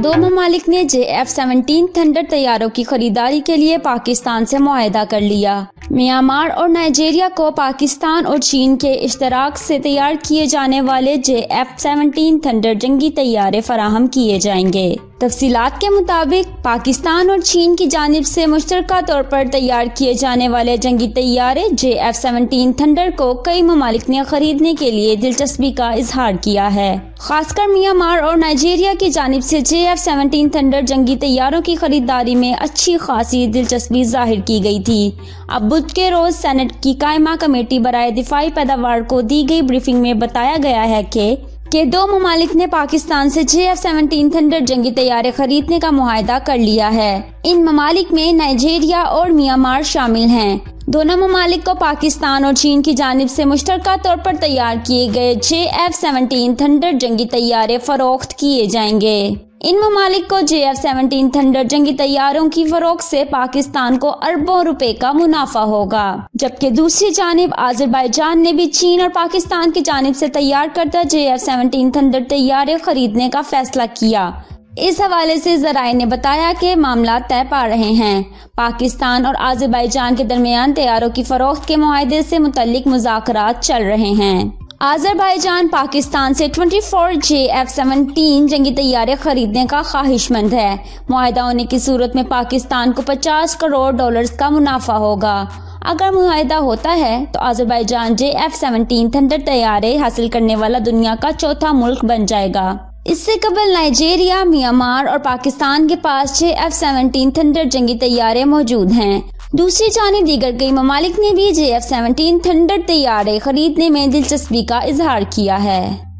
दो ममालिक ने JF-17 थंडर तैयारों की खरीदारी के लिए पाकिस्तान से मुआहदा कर लिया। म्यांमार और नाइजीरिया को पाकिस्तान और चीन के इश्तराक से तैयार किए जाने वाले JF-17 थंडर जंगी तैयारे फराहम किए जाएंगे। तफसीलात के मुताबिक पाकिस्तान और चीन की जानिब से मुश्तरका तौर पर तैयार किए जाने वाले जंगी तैयारे JF-17 थंडर को कई ममालिक ने खरीदने के लिए दिलचस्पी का इजहार किया है। खासकर म्यांमार और नाइजीरिया की जानिब से JF-17 थंडर जंगी तैयारों की खरीदारी में अच्छी खासी दिलचस्पी जाहिर की गई थी। अब बुध के रोज सेनेट की कायमा कमेटी बराए दिफाई पैदावार को दी गई ब्रीफिंग में बताया गया है कि दो ममालिक ने पाकिस्तान से JF-17 थंडर जंगी तैयारे खरीदने का मुआहदा कर लिया है। इन ममालिक में नाइजीरिया और म्यांमार शामिल हैं। दोनों ममालिक को पाकिस्तान और चीन की जानिब से मुश्तरका तौर पर तैयार किए गए JF-17 थंडर जंगी तैयारे फरोख्त किए जाएंगे। इन ममालिक को JF-17 थंडर जंगी तैयारों की फरोख्त से पाकिस्तान को अरबों रुपए का मुनाफा होगा, जबकि दूसरी जानिब अज़रबैजान ने भी चीन और पाकिस्तान की जानिब से तैयार करदा JF-17 थंडर तैयारे खरीदने का फैसला किया। इस हवाले से ज़राए ने बताया कि मामला तय पा रहे हैं। पाकिस्तान और अज़रबैजान के दरमियान तैयारों की फरोख्त के मुआहदे से मुतल्लिक मुज़ाकरात चल रहे हैं। अज़रबैजान पाकिस्तान से 24 JF-17 जंगी तैयारे खरीदने का ख्वाहिशमंद है। मुआहदा होने की सूरत में पाकिस्तान को $50 करोड़ का मुनाफा होगा। अगर मुआहदा होता है तो अज़रबैजान JF-17 थंडर तैयारे हासिल करने वाला दुनिया का चौथा मुल्क बन जाएगा। इससे कबल नाइजीरिया, म्यांमार और पाकिस्तान के पास JF-17 थंडर जंगी तैयारे मौजूद हैं। दूसरी जानिब दीगर कई ममालिक ने भी JF-17 थंडर तैयारे खरीदने में दिलचस्पी का इजहार किया है।